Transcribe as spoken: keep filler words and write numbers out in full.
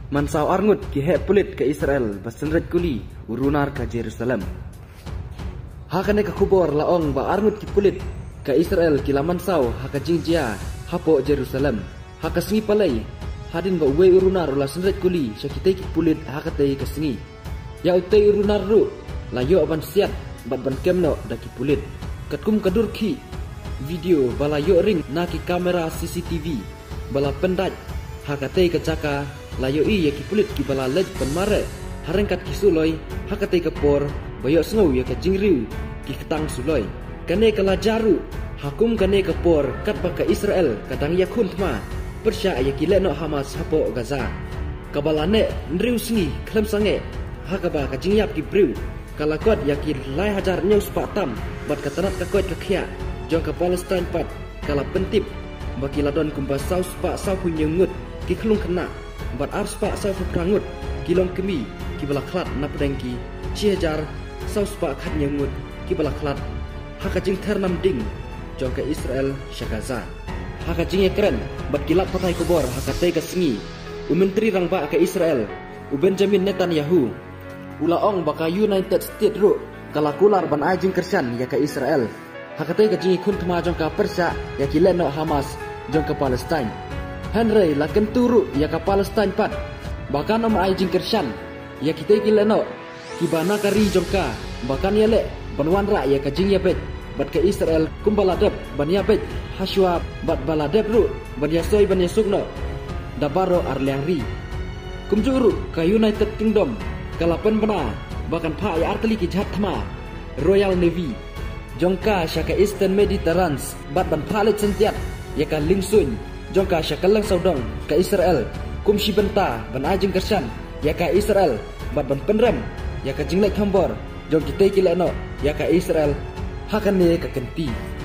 Mansau arngut ki hek pulit ke Israel basenret kuli urunar ke Jerusalem. Hakane ka kubor laong ba arngut ki pulit ke Israel ki lamansau haka jingjia hapo Jerusalem. Haka sengi palai hadin ba uwe urunar la senret kuli syakite ki pulit hakate ka sengi. Ya utei urunar ru la yo ban siat bat ban kemno da ki pulit. Katkum kadur ki video bala yo ring na ki kamera C C T V bala pendaj hakate ka caka layo i ya ki pulit ki bala lej penmare harengkat ki suloi hakate ka por bayo sngau ya ka jingriu ki ketang suloi kane kala jaru hakum kane ka por kat baka Israel kadang ya kun thma persya ya ki leno Hamas hapo Gaza kabalane nriu sngi klem sange hakaba ka jingyap ki briu kala kot ya ki lai hajar nyus patam bat katanat ka kot ka khia jong ka Palestine pat kala pentip baki ladon kumpa saus pa sau punyengut ki khlung kena bat ars pa sau prangut kilong kemi ki bala klat na pedengki chi hajar saus pa khat nyengut ki bala klat haka jing ternam ding jong ka Israel syagaza haka jing ekren bat kilap patai kubor haka te ka sengi u menteri rang ba ka Israel u Benjamin Netanyahu ulaong baka United States ru kala kular ban ajing kersan ya ka Israel haka te ka jing kun tma jong ka Persia ya ki leno Hamas jong ka Palestine Henry la kenturu ya ka Palestine pat bahkan om ajing kersan ya kita kileno kibana kari jongka bahkan ya le banwan ra ya ka jing ya bet bat ka Israel kumbaladep ban ya bet haswa bat baladep ru ban ya soy ban ya sugno dabaro arliangri kumjuru ka United Kingdom kalapen bana bahkan pa ya arteli ki jhat thma Royal Navy jongka syaka Eastern Mediterranean bat ban palet sentiat ya ka lingsun jongka syakalang saudong ka Israel kum si benta ban ajeng kersan ya ka Israel bat ban penrem ya ka jinglek hambor jong kita kileno ya ka Israel hakan ne ka kenti